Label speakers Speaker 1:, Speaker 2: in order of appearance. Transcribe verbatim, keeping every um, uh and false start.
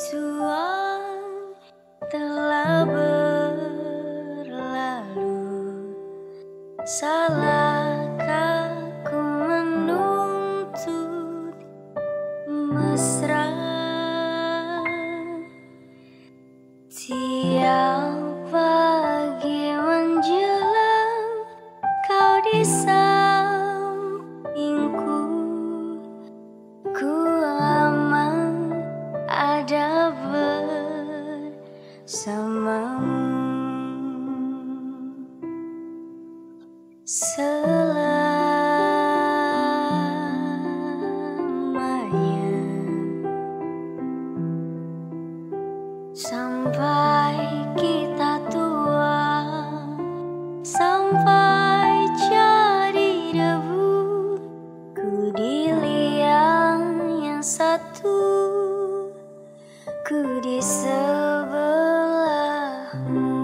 Speaker 1: Tuhan telah berlalu, salahkah ku menuntut mesra? Tiap pagi menjelang kau di sampingku, ku aman ada bersamamu. Selamanya sampai kita tua, sampai jadi debu, ku di liang yang satu, ku di sebelahmu.